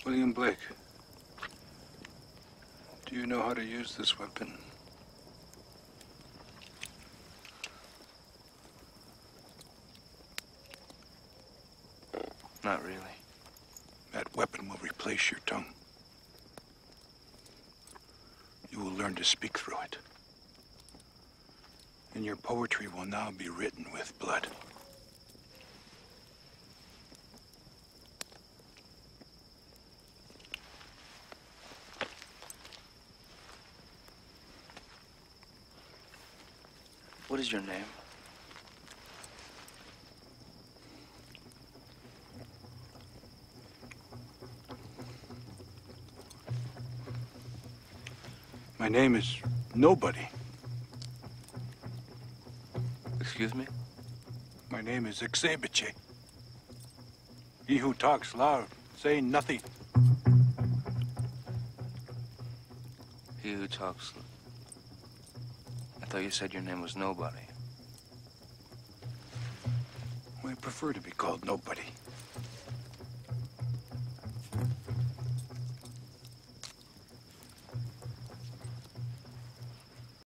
William Blake, do you know how to use this weapon? Not really. That weapon will replace your tongue. You will learn to speak through it. And your poetry will now be written with blood. What is your name? My name is Nobody. Excuse me? My name is Xebeche. He who talks loud, saying nothing. He who talks... I thought you said your name was Nobody. I prefer to be called Nobody.